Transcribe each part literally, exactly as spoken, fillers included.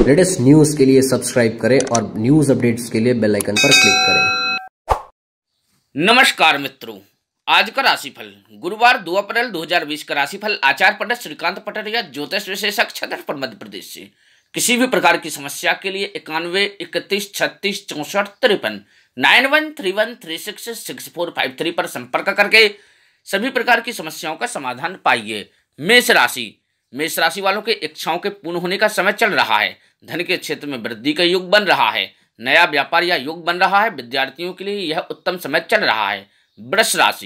Latest news के लिए subscribe करें और न्यूज अपडेट्स के लिए बेल आइकन पर क्लिक करें। नमस्कार मित्रों, आज का राशिफल गुरुवार दो अप्रैल दो हज़ार बीस का राशिफल आचार्य पंडित श्रीकांत पटरिया, ज्योतिष विशेषज्ञ, छतरपुर मध्य प्रदेश से। किसी भी प्रकार की समस्या के लिए इक्यानवे इकतीस छत्तीस चौसठ तिरपन nine one three one three six six four five three पर संपर्क करके सभी प्रकार की समस्याओं का समाधान पाइए। मेष राशि मेष राशि वालों के इच्छाओं के पूर्ण होने का समय चल रहा है। धन के क्षेत्र में वृद्धि का योग बन रहा है। नया व्यापार या योग बन रहा है। विद्यार्थियों के लिए यह उत्तम समय चल रहा है। वृष राशि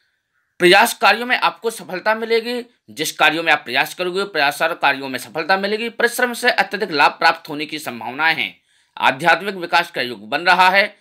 प्रयास कार्यों में आपको सफलता मिलेगी। जिस कार्यों में आप प्रयास करोगे प्रयास कार्यों में सफलता मिलेगी। परिश्रम से अत्यधिक लाभ प्राप्त होने की संभावनाएं हैं। आध्यात्मिक विकास का योग बन रहा है।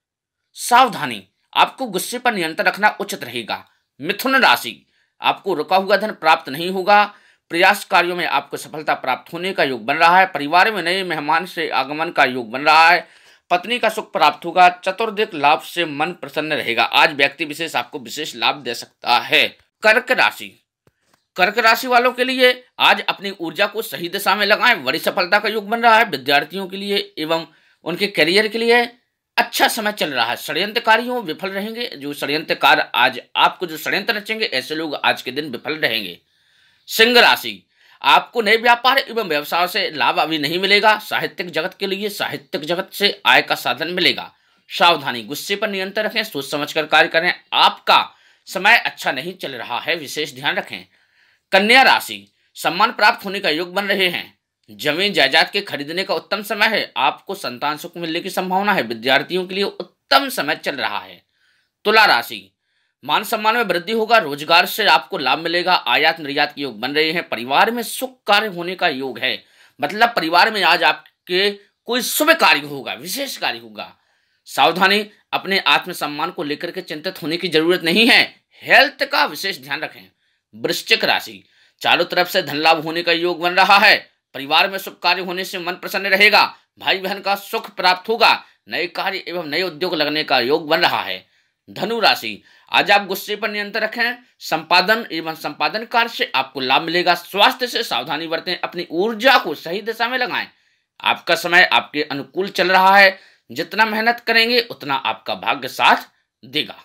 सावधानी, आपको गुस्से पर नियंत्रण रखना उचित रहेगा। मिथुन राशि आपको रुका हुआ धन प्राप्त नहीं होगा। प्रयास कार्यों में आपको सफलता प्राप्त होने का योग बन रहा है। परिवार में नए मेहमान से आगमन का योग बन रहा है। पत्नी का सुख प्राप्त होगा। चतुर्दिक लाभ से मन प्रसन्न रहेगा। आज व्यक्ति विशेष आपको विशेष लाभ दे सकता है। कर्क राशि कर्क राशि वालों के लिए आज अपनी ऊर्जा को सही दिशा में लगाएं। बड़ी सफलता का योग बन रहा है। विद्यार्थियों के लिए एवं उनके करियर के लिए अच्छा समय चल रहा है। षड्यंत्रकारियों विफल रहेंगे। जो षड्यंत्रकार आज आपको जो षड्यंत्र रचेंगे ऐसे लोग आज के दिन विफल रहेंगे। सिंह राशि आपको नए व्यापार एवं व्यवसाय से लाभ अभी नहीं मिलेगा। साहित्यिक जगत के लिए साहित्यिक जगत से आय का साधन मिलेगा। सावधानी, गुस्से पर नियंत्रण रखें। सोच समझकर कार्य करें। आपका समय अच्छा नहीं चल रहा है, विशेष ध्यान रखें। कन्या राशि सम्मान प्राप्त होने का योग बन रहे हैं। जमीन जायदाद के खरीदने का उत्तम समय है। आपको संतान सुख मिलने की संभावना है। विद्यार्थियों के लिए उत्तम समय चल रहा है। तुला राशि मान सम्मान में वृद्धि होगा। रोजगार से आपको लाभ मिलेगा। आयात निर्यात के योग बन रहे हैं। परिवार में सुख कार्य होने का योग है। मतलब परिवार में आज आपके कोई शुभ कार्य होगा, विशेष कार्य होगा। सावधानी, अपने आत्मसम्मान को लेकर के चिंतित होने की जरूरत नहीं है। हेल्थ का विशेष ध्यान रखें। वृश्चिक राशि चारों तरफ से धन लाभ होने का योग बन रहा है। परिवार में शुभ कार्य होने से मन प्रसन्न रहेगा। भाई बहन का सुख प्राप्त होगा। नए कार्य एवं नए उद्योग लगने का योग बन रहा है। धनु राशि आज आप गुस्से पर नियंत्रण रखें। संपादन एवं संपादन कार्य से आपको लाभ मिलेगा। स्वास्थ्य से सावधानी बरतें। अपनी ऊर्जा को सही दिशा में लगाएं। आपका समय आपके अनुकूल चल रहा है। जितना मेहनत करेंगे उतना आपका भाग्य साथ देगा।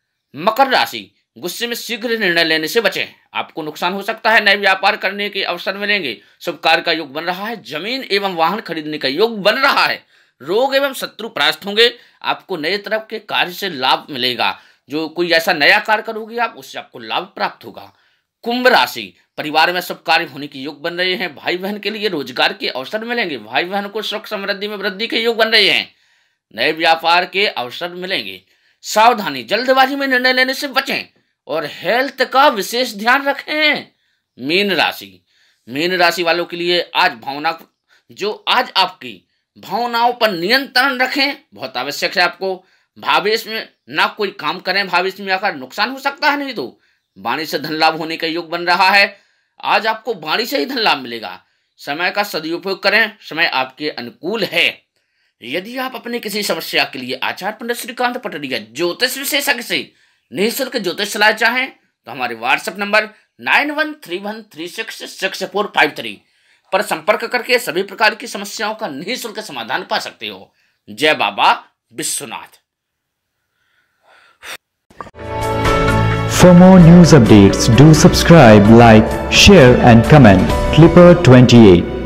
मकर राशि गुस्से में शीघ्र निर्णय लेने से बचें। आपको नुकसान हो सकता है। नए व्यापार करने के अवसर मिलेंगे। शुभ कार्य का योग बन रहा है। जमीन एवं वाहन खरीदने का योग बन रहा है। रोग एवं शत्रु परास्त होंगे। आपको नए तरफ के कार्य से लाभ मिलेगा। जो कोई ऐसा नया कार्य करोगे आप, उससे आपको लाभ प्राप्त होगा। कुंभ राशि परिवार में शुभ कार्य होने के योग बन रहे हैं। भाई बहन के लिए रोजगार के अवसर मिलेंगे। भाई बहन को सुख समृद्धि में वृद्धि के योग बन रहे हैं। नए व्यापार के अवसर मिलेंगे। सावधानी, जल्दबाजी में निर्णय लेने से बचें और हेल्थ का विशेष ध्यान रखें। मीन राशि मीन राशि वालों के लिए आज भावना जो आज आपकी भावनाओं पर नियंत्रण रखें, बहुत आवश्यक है। आपको भविष्य में ना कोई काम करें, भविष्य में आकर नुकसान हो सकता है। नहीं तो वाणी से धन लाभ होने का योग बन रहा है। आज आपको वाणी से ही धन लाभ मिलेगा। समय का सदुपयोग करें। समय आपके अनुकूल है। यदि आप अपने किसी समस्या के लिए आचार्य पंडित श्रीकांत पटरिया, ज्योतिष विशेषज्ञ से निःशुल्क ज्योतिष सलाह चाहें तो हमारे WhatsApp number nine one three one three six six four five three पर संपर्क करके सभी प्रकार की समस्याओं का निःशुल्क समाधान पा सकते हो। जय बाबा Vishwanath. For more news updates, do subscribe, like, share and comment. Clipper twenty-eight